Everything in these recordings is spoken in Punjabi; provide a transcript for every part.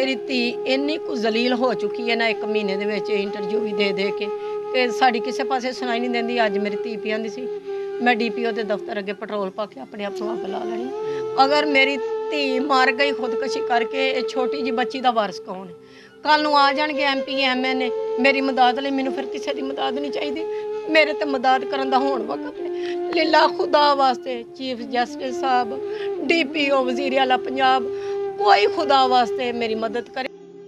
ਮੇਰੀ ਧੀ ਇੰਨੀ ਕੁ ਜ਼ਲੀਲ ਹੋ ਚੁੱਕੀ ਹੈ ਨਾ 1 ਮਹੀਨੇ ਦੇ ਵਿੱਚ ਇੰਟਰਵਿਊ ਵੀ ਦੇ ਕੇ ਕਿ ਸਾਡੀ ਕਿਸੇ ਪਾਸੇ ਸੁਣਾਈ ਨਹੀਂ ਦਿੰਦੀ। ਅੱਜ ਮੇਰੀ ਧੀ ਪਿਆਂਦੀ ਸੀ ਮੈਂ ਡੀਪੀਓ ਦੇ ਦਫ਼ਤਰ ਅੱਗੇ ਪੈਟਰੋਲ ਪਾ ਕੇ ਆਪਣੇ ਆਪ ਨੂੰ ਅੱਗ ਲਾ ਲੈਣੀ। ਅਗਰ ਮੇਰੀ ਧੀ ਮਰ ਗਈ ਖੁਦਕੁਸ਼ੀ ਕਰਕੇ, ਇਹ ਛੋਟੀ ਜਿਹੀ ਬੱਚੀ ਦਾ ਵਾਰਸ ਕੌਣ ਹੈ? ਕੱਲ ਨੂੰ ਆ ਜਾਣਗੇ MP MN ਮੇਰੀ ਮਦਦ ਲਈ, ਮੈਨੂੰ ਫਿਰ ਕਿਸੇ ਦੀ ਮਦਦ ਨਹੀਂ ਚਾਹੀਦੀ। ਮੇਰੇ ਤੇ ਮਦਦ ਕਰਨ ਦਾ ਹੋਣ ਵਕਤ ਹੈ। ਲੀਲਾ ਖੁਦਾ ਵਾਸਤੇ ਚੀਫ ਜਸਟਿਸ ਸਾਹਿਬ, DPO ਵਜ਼ੀਰ ਆਲਾ ਪੰਜਾਬ, ਕੋਈ ਖੁਦਾ ਵਾਸਤੇ ਮੇਰੀ ਮਦਦ ਕਰੇ।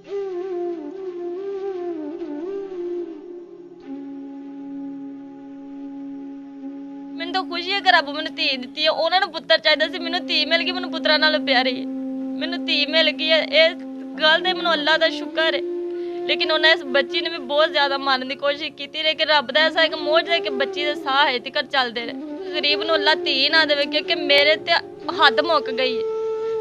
ਮੈਨੂੰ ਤਾਂ ਖੁਸ਼ੀ ਹੈ ਕਿ ਰੱਬ ਮੈਨੂੰ ਧੀ ਦਿੱਤੀ ਹੈ। ਉਹਨਾਂ ਨੂੰ ਪੁੱਤਰ ਚਾਹੀਦਾ ਸੀ, ਮੈਨੂੰ ਧੀ ਮਿਲ ਗਈ। ਮੈਨੂੰ ਪੁੱਤਰਾਂ ਨਾਲੋਂ ਪਿਆਰੀ ਹੈ, ਮੈਨੂੰ ਧੀ ਮਿਲ ਗਈ ਹੈ। ਇਹ ਗੱਲ ਤੇ ਮੈਨੂੰ ਅੱਲਾ ਦਾ ਸ਼ੁਕਰ ਹੈ। ਲੇਕਿਨ ਉਹਨਾਂ ਇਸ ਬੱਚੀ ਨੇ ਵੀ ਬਹੁਤ ਜ਼ਿਆਦਾ ਮਾਰਨ ਦੀ ਕੋਸ਼ਿਸ਼ ਕੀਤੀ, ਲੇਕਿਨ ਰੱਬ ਦਾ ਐਸਾ ਇੱਕ ਮੋਜ ਹੈ ਕਿ ਬੱਚੀ ਦੇ ਸਾਹ ਹੈ ਤੀਕਰ ਚੱਲਦੇ ਰਹੇ। ਗਰੀਬ ਨੂੰ ਅੱਲਾ ਧੀ ਨਾ ਦੇਵੇ, ਕਿਉਂਕਿ ਮੇਰੇ ਤੇ ਹੱਦ ਮੁੱਕ ਗਈ ਹੈ।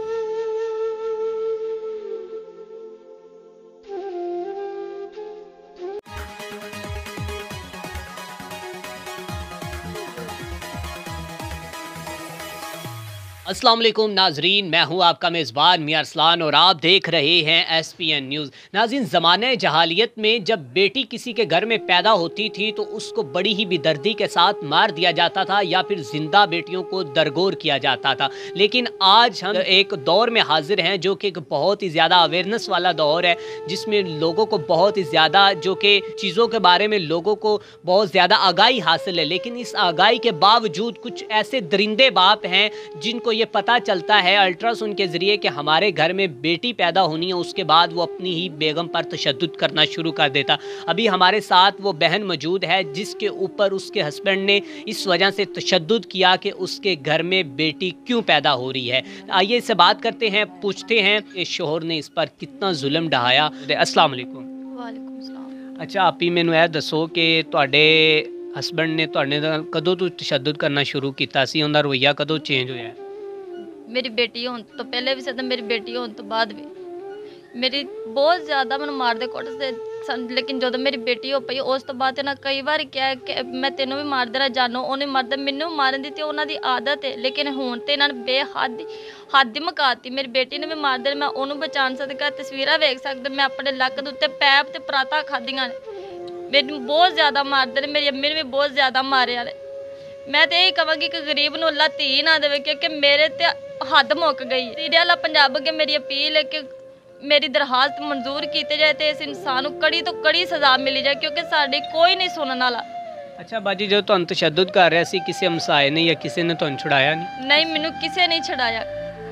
अस्सलाम वालेकुम नाजरीन, मैं हूं आपका मेज़बान मियां अरसलान और आप देख रहे हैं SPN न्यूज़। नाज़रीन, ज़माने जहालियत में जब बेटी किसी के घर में पैदा होती थी तो उसको बड़ी ही बेदर्दी के साथ मार दिया जाता था या फिर ज़िंदा बेटियों को दरगोर किया जाता था। लेकिन आज हम एक दौर में हाजिर हैं जो कि एक बहुत ही ज़्यादा अवेयरनेस वाला दौर है, जिसमें लोगों को बहुत ही ज़्यादा जो कि चीज़ों के बारे में लोगों को बहुत ज़्यादा आगाही हासिल है। लेकिन इस आगाही के बावजूद कुछ ऐसे दरिंदे बाप हैं जिनको ये पता चलता है अल्ट्रासाउंड के ज़रिए कि हमारे घर में बेटी पैदा होनी है, उसके बाद वो अपनी ही बेगम पर तशद्दुद करना शुरू कर देता। अभी हमारे साथ वो बहन मौजूद है जिसके ऊपर उसके हस्बैंड ने इस वजह से तशद्दुद किया कि उसके घर में बेटी क्यों पैदा हो रही है। आइए इससे बात करते हैं, पूछते हैं इस शोहर ने इस पर कितना जुल्म ढाया। अस्सलाम वालेकुम। ਵਾਲੇਕੁਮ ਸਲਾਮ। अच्छा, आप ही मैनू यह दसो कि तुहाडे हस्बैंड ने तुहाडे नाल कदों तो तशद्दुद करना शुरू किया सी, उनका रवैया कदों चेंज होया है? ਮੇਰੀ ਬੇਟੀ ਹੋਣ ਤੋਂ ਪਹਿਲੇ ਵੀ ਸੀ ਤੇ ਮੇਰੀ ਬੇਟੀ ਹੋਣ ਤੋਂ ਬਾਅਦ ਵੀ ਮੇਰੀ ਬਹੁਤ ਜ਼ਿਆਦਾ ਮੈਨੂੰ ਮਾਰਦੇ ਕੁੱਟਦੇ ਸਨ। ਲੇਕਿਨ ਜਦੋਂ ਮੇਰੀ ਬੇਟੀ ਹੋ ਪਈ ਉਸ ਤੋਂ ਬਾਅਦ ਇਹਨਾਂ ਕਈ ਵਾਰ ਕਿਹਾ ਕਿ ਮੈਂ ਤੈਨੂੰ ਵੀ ਮਾਰ ਦੇਣਾ, ਜਾਨੋ ਉਹਨੇ ਮਾਰਦਾ, ਮੈਨੂੰ ਮਾਰਨ ਦੀ ਤੇ ਉਹਨਾਂ ਦੀ ਆਦਤ ਹੈ। ਲੇਕਿਨ ਹੁਣ ਤੇ ਇਹਨਾਂ ਨੇ ਹੱਦ ਮੁਕਾਤੀ। ਮੇਰੀ ਬੇਟੀ ਨੇ ਵੀ ਮਾਰ ਦੇਣਾ, ਮੈਂ ਉਹਨੂੰ ਬਚਾਉਣ ਸਦਕਾ ਤਸਵੀਰਾਂ ਵੇਖ ਸਕਦਾ, ਮੈਂ ਆਪਣੇ ਲੱਕ ਦੇ ਉੱਤੇ ਪੈਪ ਤੇ ਪਰਾਤਾ ਖਾਧੀਆਂ ਨੇ। ਮੈਨੂੰ ਬਹੁਤ ਜ਼ਿਆਦਾ ਮਾਰਦੇ ਨੇ, ਮੇਰੀ ਅੰਮੀ ਨੇ ਵੀ ਬਹੁਤ ਜ਼ਿਆਦਾ ਮਾਰਿਆ ਨੇ। ਮੈਂ ਤੇ ਇਹੀ ਕਹਾਂਗੀ ਕਿ ਗਰੀਬ ਨੂੰ ਅੱਲਾ ਧੀ ਨਾ ਦੇਵੇ, ਕਿਉਂਕਿ ਮੇਰੇ ਤੇ ਹੱਦ ਮੁੱਕ ਗਈ। ਸੀਰੀਅਲ ਪੰਜਾਬ ਅੱਗੇ ਮੇਰੀ ਅਪੀਲ ਹੈ ਕਿ ਮੇਰੀ ਦਰਖਾਸਤ ਮਨਜ਼ੂਰ ਕੀਤੀ ਜਾਏ ਤੇ ਇਸ ਇਨਸਾਨ ਨੂੰ ਕੜੀ ਤੋਂ ਕੜੀ ਸਜ਼ਾ ਮਿਲੀ ਜਾਏ, ਕਿਉਂਕਿ ਸਾਡੀ ਕੋਈ ਨਹੀਂ ਸੁਣਨ ਵਾਲਾ। ਅੱਛਾ ਬਾਜੀ, ਜਦੋਂ ਤੁਹਾਨੂੰ ਤਸ਼ੱਦਦ ਕਰ ਰਿਹਾ ਸੀ ਕਿਸੇ ਹਮਸਾਏ ਨੇ ਜਾਂ ਕਿਸੇ ਨੇ ਤੁਹਾਨੂੰ ਛੁਡਾਇਆ ਨਹੀਂ? ਨਹੀਂ, ਮੈਨੂੰ ਕਿਸੇ ਨੇ ਛਡਾਇਆ।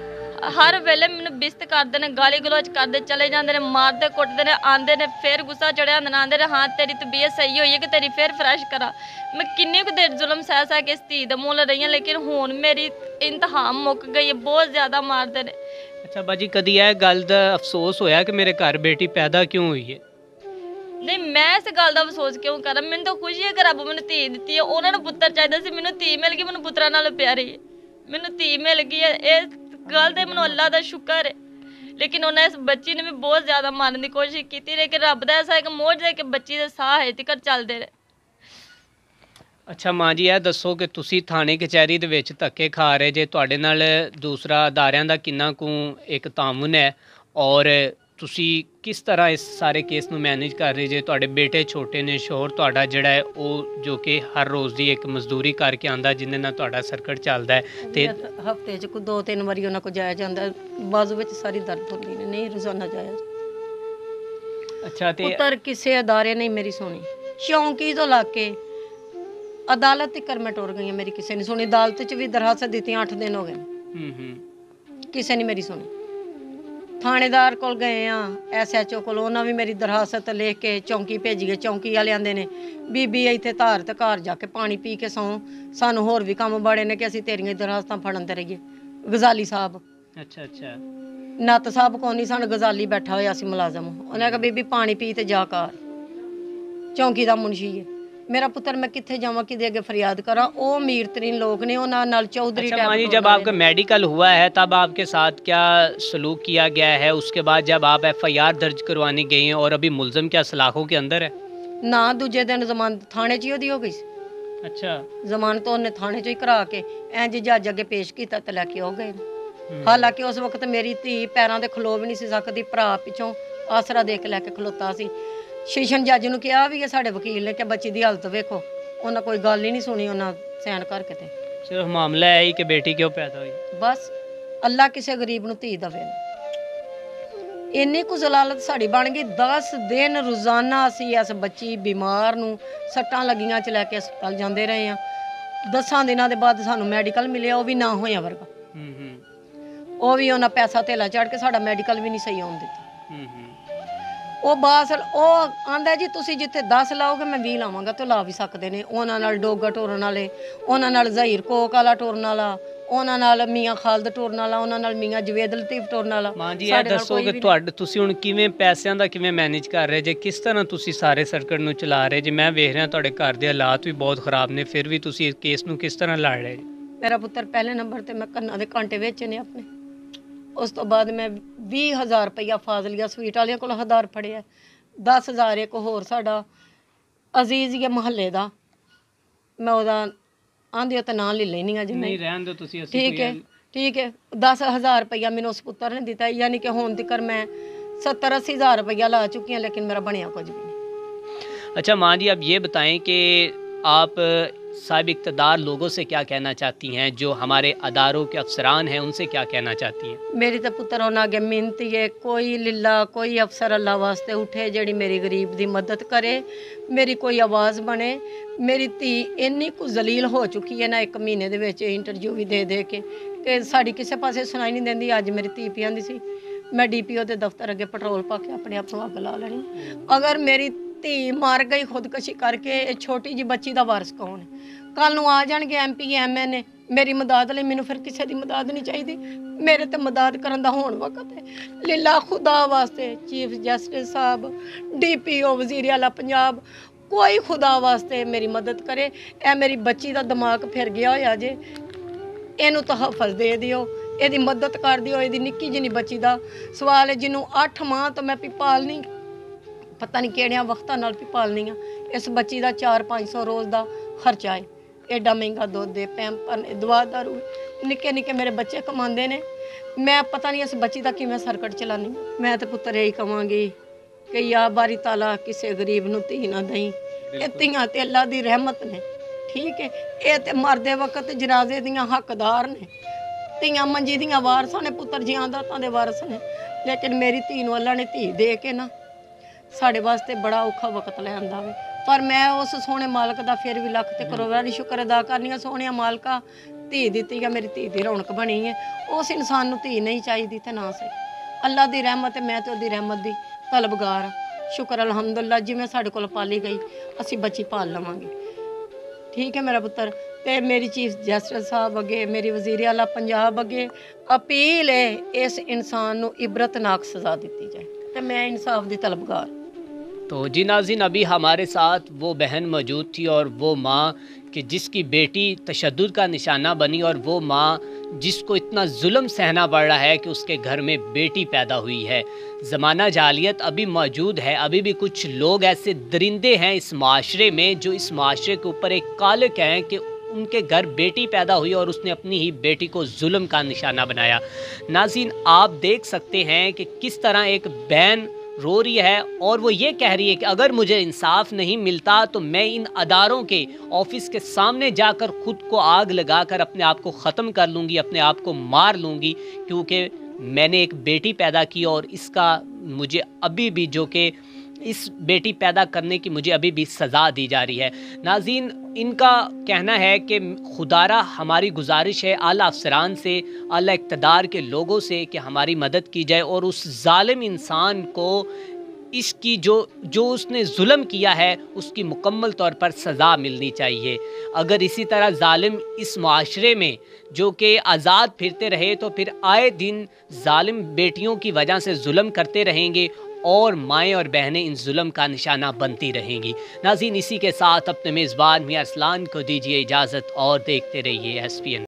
ਹਰ ਵੇਲੇ ਮੈਨੂੰ ਬਿਸਤ ਕਰਦੇ ਨੇ, ਗਾਲੀ ਗਲੋਚ ਕਰਦੇ ਚਲੇ ਜਾਂਦੇ ਨੇ, ਮਾਰਦੇ ਕੁੱਟਦੇ ਨੇ, ਆਉਂਦੇ ਨੇ ਫਿਰ ਗੁੱਸਾ ਚੜਿਆ ਹੁੰਦਾ, ਆਉਂਦੇ ਨੇ ਹਾਂ ਤੇਰੀ ਤਬੀਅਤ ਸਹੀ ਹੋਈ ਹੈ ਕਿ ਤੇਰੀ ਫਿਰ ਫਰੈਸ਼ ਕਰਾਂ। ਮੈਂ ਕਿੰਨੀ ਕੁ ਦੇਰ ਜ਼ੁਲਮ ਸਹਿ ਕੇ ਇਸ ਧੀ ਦਾ ਮੁੱਲ ਰਹੀ ਹਾਂ, ਲੇਕਿਨ ਹੁਣ ਮੇਰੀ ਇੰਤਹਾ ਮੁੱਕ ਗਈ ਹੈ। ਬਹੁਤ ਜ਼ਿਆਦਾ ਮਾਰਦੇ ਨੇ। ਅੱਛਾ ਬਾਜੀ, ਕਦੀ ਇਹ ਗੱਲ ਦਾ ਅਫਸੋਸ ਹੋਇਆ ਕਿ ਮੇਰੇ ਘਰ ਬੇਟੀ ਪੈਦਾ ਕਿਉਂ ਹੋਈ ਹੈ? ਨਹੀਂ, ਮੈਂ ਇਸ ਗੱਲ ਦਾ ਅਫਸੋਸ ਕਿਉਂ ਕਰਾਂ? ਮੈਨੂੰ ਤਾਂ ਖੁਸ਼ੀ ਹੈ ਕਿ ਰੱਬ ਮੈਨੂੰ ਧੀ ਦਿੱਤੀ ਹੈ। ਉਹਨਾਂ ਨੂੰ ਪੁੱਤਰ ਚਾਹੀਦਾ ਸੀ, ਮੈਨੂੰ ਧੀ ਮਿਲ ਗਈ। ਮੈਨੂੰ ਪੁੱਤਰਾਂ ਨਾਲੋਂ ਪਿਆਰੀ ਹੈ, ਮੈਨੂੰ ਧੀ ਮਿਲ ਗਈ ਹੈ। ਇਹ ਗੱਲ ਤੇ ਮੈਨੂੰ ਅੱਲਾ ਦਾ ਸ਼ੁਕਰ ਹੈ। ਲੇਕਿਨ ਉਹਨਾਂ ਇਸ ਬੱਚੀ ਨੇ ਵੀ ਬਹੁਤ ਜ਼ਿਆਦਾ ਮਾਰਨ ਦੀ ਕੋਸ਼ਿਸ਼ ਕੀਤੀ, ਲੇਕਿਨ ਰੱਬ ਦਾ ਐਸਾ ਇੱਕ ਮੋਜ ਹੈ ਕਿ ਬੱਚੀ ਦੇ ਸਾਹ ਹੈ ਤੀਕਰ ਚੱਲਦੇ ਰਹੇ। ਅੱਛਾ ਮਾਂ ਜੀ, ਇਹ ਦੱਸੋ ਕਿ ਤੁਸੀਂ ਥਾਣੇ ਕਚਹਿਰੀ ਦੇ ਵਿੱਚ ਧੱਕੇ ਖਾ ਰਹੇ ਜੇ, ਤੁਹਾਡੇ ਨਾਲ ਦੂਸਰਾ ਅਦਾਰਿਆਂ ਦਾ ਕਿੰਨਾ ਕੁ ਇੱਕ ਤਾਮੁਨ ਹੈ ਔਰ ਤੁਸੀਂ ਕਿਸ ਤਰ੍ਹਾਂ ਇਸ ਸਾਰੇ ਕੇਸ ਨੂੰ ਮੈਨੇਜ ਕਰ ਰਹੇ ਜੇ? ਤੁਹਾਡੇ ਬੇਟੇ ਛੋਟੇ ਨੇ, ਸ਼ੋਹਰ ਤੁਹਾਡਾ ਜਿਹੜਾ ਹੈ ਉਹ ਜੋ ਕਿ ਹਰ ਰੋਜ਼ ਦੀ ਇੱਕ ਮਜ਼ਦੂਰੀ ਕਰਕੇ ਆਉਂਦਾ, ਜਿਹਦੇ ਨਾਲ ਤੁਹਾਡਾ ਸਰਕਟ ਚੱਲਦਾ ਹੈ, ਤੇ ਹਫਤੇ 'ਚ ਕੋਈ 2-3 ਵਾਰੀ ਉਹਨਾਂ ਕੋਲ ਜਾਇਆ ਜਾਂਦਾ। ਬਾਜ਼ੂ ਵਿੱਚ ਸਾਰੀ ਦਰਦ ਹੁੰਦੀ ਨੇ, ਨਹੀਂ ਰੋਜ਼ਾਨਾ ਜਾਇਆ। ਅੱਛਾ, ਤੇ ਪੁੱਤਰ ਕਿਸੇ ਅਦਾਰੇ ਨਹੀਂ ਮੇਰੀ ਸੁਣੀ। ਚੌਂਕੀ ਤੋਂ ਲਾ ਕੇ ਅਦਾਲਤ ਤੱਕ ਮੈਂ ਟੁਰ ਗਈ, ਮੇਰੀ ਕਿਸੇ ਨੇ ਸੁਣੀ। ਅਦਾਲਤ 'ਚ ਵੀ ਦਰਖਾਸਤ ਦਿੱਤੀਆਂ, 8 ਦਿਨ ਹੋ ਗਏ, ਕਿਸੇ ਨੇ ਮੇਰੀ ਸੁਣੀ। ਥਾਣੇਦਾਰ ਕੋਲ ਗਏ ਆ, SHO ਕੋਲ, ਉਹਨਾਂ ਵੀ ਮੇਰੀ ਦਰਖਾਸਤ ਲਿਖ ਕੇ ਚੌਂਕੀ ਭੇਜੀ ਗਏ। ਚੌਂਕੀ ਵਾਲੇ ਆਂਦੇ ਨੇ ਬੀਬੀ ਇੱਥੇ ਧਾਰ ਤੇ ਘਰ ਜਾ ਕੇ ਪਾਣੀ ਪੀ ਕੇ ਸੌਂ, ਸਾਨੂੰ ਹੋਰ ਵੀ ਕੰਮ ਬੜੇ ਨੇ ਕਿ ਅਸੀਂ ਤੇਰੀਆਂ ਦਰਖਾਸਤਾਂ ਫੜਨ ਤੇ ਰਹੀਏ। ਗਜ਼ਾਲੀ ਸਾਹਿਬ, ਅੱਛਾ ਅੱਛਾ, ਨੱਤ ਸਾਹਿਬ ਕੋਲ ਨਹੀਂ, ਸਾਨੂੰ ਗਜ਼ਾਲੀ ਬੈਠਾ ਹੋਇਆ ਸੀ ਮੁਲਾਜ਼ਮ। ਉਹਨੇ ਕਿਹਾ ਬੀਬੀ ਪਾਣੀ ਪੀ ਤੇ ਜਾ ਕਰ। ਚੌਂਕੀ ਦਾ ਮੁਨਸ਼ੀ ਹੈ मेरा पुत्र, मैं कितने जावा कि अगे फरियाद करा। वो अमीर तरीन लोग ने, उन्होंने चौधरी। अच्छा माँ जी, जब आपका मेडिकल हुआ है तब आपके साथ क्या सलूक किया गया है? उसके बाद जब आप FIR दर्ज करवाने गई हैं और अभी मुलजम क्या सलाखों के अंदर है? ना, दूजे दिन जमानत थाने च ही हो गई। अच्छा, जमानत उन्हें थाने चो ही करा के इंज जज अगे पेश किया तो लैके हो गए। ਹਾਲਾਂਕਿ ਉਸ ਵਕਤ ਮੇਰੀ ਧੀ ਪੈਰਾਂ ਦੇ ਖਲੋ ਵੀ ਨਹੀਂ ਸੀ ਸਕਦੀ, ਭਰਾ ਪਿੱਛੋਂ ਆਸਰਾ ਦੇ ਕੇ ਲੈ ਕੇ ਖਲੋਤਾ ਸੀ। ਸ਼ੀਸ਼ਨ ਜੱਜ ਨੂੰ ਕਿਹਾ ਵੀ ਇਹ ਸਾਡੇ ਵਕੀਲ ਨੇ ਕਿ ਬੱਚੀ ਦੀ ਹਾਲਤ ਵੇਖੋ, ਉਹਨਾਂ ਕੋਈ ਗੱਲ ਹੀ ਨਹੀਂ ਸੁਣੀ, ਉਹਨਾਂ ਸੈਨ ਕਰਕੇ ਤੇ ਸਿਰਫ ਮਾਮਲਾ ਹੈ ਹੀ ਕਿ ਬੇਟੀ ਕਿਉਂ ਪੈਦਾ ਹੋਈ। ਬਸ ਅੱਲਾ ਕਿਸੇ ਗਰੀਬ ਨੂੰ ਧੀ ਦਵੇ। ਇੰਨੀ ਕੁ ਜ਼ਲਾਲਤ ਸਾਡੀ ਬਣ ਗਈ, 10 ਦਿਨ ਰੋਜ਼ਾਨਾ ਅਸੀਂ ਇਸ ਬੱਚੀ ਬਿਮਾਰ ਨੂੰ ਸੱਟਾਂ ਲੱਗੀਆਂ ਚ ਲੈ ਕੇ ਹਸਪਤਾਲ ਜਾਂਦੇ ਰਹੇ ਹਾਂ। 10 ਦਿਨਾਂ ਦੇ ਬਾਅਦ ਸਾਨੂੰ ਮੈਡੀਕਲ ਮਿਲਿਆ, ਉਹ ਵੀ ਨਾ ਹੋਇਆ ਵਰਗਾ। ਉਹ ਵੀ ਉਹਨਾਂ ਪੈਸਾ ਧੇਲਾ ਚੜ ਕੇ ਸਾਡਾ ਮੈਡੀਕਲ ਵੀ ਨਹੀਂ ਸਹੀ ਆਉਣ ਦਿੱਤਾ। ਉਹ ਬਾਸ ਉਹ ਆਂਦਾ ਜੀ ਤੁਸੀਂ ਜਿੱਥੇ 10 ਲਾਓਗੇ ਮੈਂ 20 ਲਾਵਾਂਗਾ, ਤੇ ਲਾ ਵੀ ਸਕਦੇ ਨੇ। ਉਹਨਾਂ ਨਾਲ ਡੋਗਾ ਟੋਰਨ ਵਾਲੇ, ਉਹਨਾਂ ਨਾਲ ਜ਼ਹੀਰ ਕੋਕ ਵਾਲਾ ਟੋਰਨ ਵਾਲਾ, ਉਹਨਾਂ ਨਾਲ ਮੀਆਂ ਖਾਲਦ ਟੋਰਨ ਵਾਲਾ, ਉਹਨਾਂ ਨਾਲ ਮੀਆਂ ਜਵੇਦ ਲਤੀਫ ਟੋਰਨ ਵਾਲਾ। ਮਾਂ ਜੀ ਇਹ ਦੱਸੋ ਕਿ ਤੁਹਾਡੇ ਤੁਸੀਂ ਹੁਣ ਕਿਵੇਂ ਪੈਸਿਆਂ ਦਾ ਕਿਵੇਂ ਮੈਨੇਜ ਕਰ ਰਹੇ ਜੇ, ਕਿਸ ਤਰ੍ਹਾਂ ਤੁਸੀਂ ਸਾਰੇ ਸਰਕਟ ਨੂੰ ਚਲਾ ਰਹੇ ਜੇ? ਮੈਂ ਵੇਖ ਰਿਹਾ ਤੁਹਾਡੇ ਘਰ ਦੇ ਹਾਲਾਤ ਵੀ ਬਹੁਤ ਖਰਾਬ ਨੇ, ਫਿਰ ਵੀ ਤੁਸੀਂ ਇਸ ਕੇਸ ਨੂੰ ਕਿਸ ਤਰ੍ਹਾਂ ਲੜ ਰਹੇ? ਮੇਰਾ ਪੁੱਤਰ ਪਹਿਲੇ ਨੰਬਰ ਤੇ ਮੈਂ ਕੰਨਾਂ ਦੇ ਕਾਂਟੇ ਵੇਚੇ ਨੇ ਆਪਣੇ। ਉਸ ਤੋਂ ਬਾਅਦ ਮੈਂ 20,000 ਰੁਪਈਆ ਫਾਜ਼ਲੀਆ ਸਵੀਟ ਵਾਲਿਆਂ ਕੋਲ ਹਜ਼ਾਰ ਫੜਿਆ, 10,000 ਇੱਕ ਹੋਰ ਸਾਡਾ ਅਜ਼ੀਜ਼ ਹੀ ਮਹੱਲੇ ਦਾ, ਮੈਂ ਉਹਦਾ ਆਂਦੇ ਉਹ ਤਾਂ ਨਾਂ ਲੈ ਲੈਣੀ ਆ ਜੀ। ਨਹੀਂ ਰਹਿਣ ਦਿਓ ਤੁਸੀਂ, ਅਸੀਂ ਠੀਕ ਹੈ ਠੀਕ ਹੈ। 10,000 ਰੁਪਈਆ ਮੈਨੂੰ ਉਸ ਪੁੱਤਰ ਨੇ ਦਿੱਤਾ, ਯਾਨੀ ਕਿ ਹੁਣ ਤੱਕ ਮੈਂ 70-80 ਹਜ਼ਾਰ ਰੁਪਈਆ ਲਾ चुकी हैं, लेकिन मेरा बनया कुछ भी नहीं। अच्छा माँ जी, अब ये बताएं कि आप साहिब इक़्तिदार लोगों से क्या कहना चाहती हैं, जो हमारे अदारों के अफसरान हैं उनसे क्या कहना चाहती हैं? मेरी तो पुत्र होना अगे मिनती है, कोई लिल्ला कोई अफसर अल्लाह वास्ते उठे जिहड़ी मेरी गरीब दी मदद करे, मेरी कोई आवाज़ बने। मेरी धी इन्नी कुछ जलील हो चुकी है ना, 1 महीने दे विच इंटरव्यू भी दे के कि साड़ी किसी पासे सुनाई नहीं देंदी। अज मेरी धी पी आंदी सी मैं DPO के दफ्तर अगे पेट्रोल पा के अपने आप अग ला लेनी। अगर मेरी धी मर गई खुदकशी करके, छोटी जी बच्ची का वारस कौन है? कल नूं आ जाणगे MP MN मेरी मदद लई, मैनूं फिर किसी की मदद नहीं चाहिए, मेरे ते मदद करन दा हुण वक्त है। लीला खुदा वास्ते चीफ जस्टिस साहब, DPO वजीर आला पंजाब, कोई खुदा वास्ते मेरी मदद करे। ए मेरी बच्ची का दिमाग फिर गया होया जे, इनू तहफ़्फ़ुज़ दे दिओ, ਇਹਦੀ मदद कर दिओ। ਇਹਦੀ निक्की जिन्नी बच्ची का सवाल है जिन्हों 8 माह तो मैं पालनी, पता नहीं किहड़ियां वक्तां नाल पालनी आ। इस बच्ची का 400-500 रोज़ का खर्चा है, एडा महंगा दुध है, पैंपर ने, दवा दारू, निक्के निक्के मेरे बच्चे कमाते हैं। मैं पता नहीं इस बच्ची का किवें सर्कट चलानी। मैं तो पुत्तर यही कहांगी कि या बारी ताला किसी गरीब नूं धी ना दई, ये धीआं ते अल्लाह दी रहमत ने, ठीक है। ये तो मरदे वक्त जनाजे दियां हकदार ने, ਧੀਆਂ ਮੰਜੀ ਦੀਆਂ ਵਾਰਸਾਂ ਨੇ, ਪੁੱਤਰ ਜੀਆਂ ਦਾਤਾਂ ਦੇ ਵਾਰਸ ਨੇ। ਲੇਕਿਨ ਮੇਰੀ ਧੀ ਨੂੰ ਅੱਲਾ ਨੇ ਧੀ ਦੇ ਕੇ ਨਾ ਸਾਡੇ ਵਾਸਤੇ ਬੜਾ ਔਖਾ ਵਕਤ ਲੈ ਆਂਦਾ ਵੇ। ਪਰ ਮੈਂ ਉਸ ਸੋਹਣੇ ਮਾਲਕ ਦਾ ਫਿਰ ਵੀ ਲੱਖ ਤੇ ਕਰੋੜਾਂ ਸ਼ੁਕਰ ਅਦਾ ਕਰਨੀ ਆ। ਸੋਹਣਿਆ ਮਾਲਕਾ ਧੀ ਦਿੱਤੀ ਆ, ਮੇਰੀ ਧੀ ਦੀ ਰੌਣਕ ਬਣੀ ਹੈ। ਉਸ ਇਨਸਾਨ ਨੂੰ ਧੀ ਨਹੀਂ ਚਾਹੀਦੀ ਤੇ ਨਾ ਸਹੀ। ਅੱਲਾ ਦੀ ਰਹਿਮਤ ਹੈ, ਮੈਂ ਤੇ ਉਹਦੀ ਰਹਿਮਤ ਦੀ ਤਲਬਗਾਰ। ਸ਼ੁਕਰ ਅਲਹਮਦੁਲਿਲਾ, ਜਿਵੇਂ ਸਾਡੇ ਕੋਲ ਪਾਲੀ ਗਈ ਅਸੀਂ ਬੱਚੀ ਪਾਲ ਲਵਾਂਗੇ, ठीक है मेरा पुत्र। ते मेरी चीफ जस्टिस साहब अगे, मेरी वजीर आला पंजाब अगे अपील है, इस इंसान नूं इबरतनाक सज़ा दी जाए, तो मैं इंसाफ दी तलबगार। तो जी नाज़रीन, अभी हमारे साथ वो बहन मौजूद थी और वो माँ कि जिसकी बेटी तशद्दुद का निशाना बनी, और वो माँ जिसको इतना जुल्म सहना पड़ रहा है कि उसके घर में बेटी पैदा हुई है। ज़माना जालियत अभी मौजूद है, अभी भी कुछ लोग ऐसे दरिंदे हैं इस माशरे में जो इस माशरे के ऊपर एक कालिक हैं कि उनके घर बेटी पैदा हुई और उसने अपनी ही बेटी को जुल्म का निशाना बनाया। नाज़रीन, आप देख सकते हैं कि किस तरह एक बहन रो रही है और वो ये कह रही है कि अगर मुझे इंसाफ नहीं मिलता तो मैं इन अदारों के ऑफिस के सामने जाकर ख़ुद को आग लगाकर अपने आप को ख़त्म कर लूँगी, अपने आप को मार लूँगी, क्योंकि मैंने एक बेटी पैदा की और इसका मुझे अभी भी जो कि इस बेटी पैदा करने की मुझे अभी भी सज़ा दी जा रही है। नाज़रीन, इनका कहना है कि खुदारा हमारी गुजारिश है आला अफसरान से, आला इक़्तिदार के लोगों से कि हमारी मदद की जाए और उस ज़ालिम इंसान को इसकी जो उसने जुल्म किया है उसकी मुकम्मल तौर पर सज़ा मिलनी चाहिए। अगर इसी तरह ज़ालिम इस माशरे में जो कि आज़ाद फिरते रहे तो फिर आए दिन ज़ालिम बेटियों की वजह से जुल्म करते रहेंगे और माएँ और बहनें इन जुल्म का निशाना बनती रहेंगी। नाज़रीन, इसी के साथ अपने मेज़बान मियां अरसलान को दीजिए इजाज़त और देखते रहिए SPN।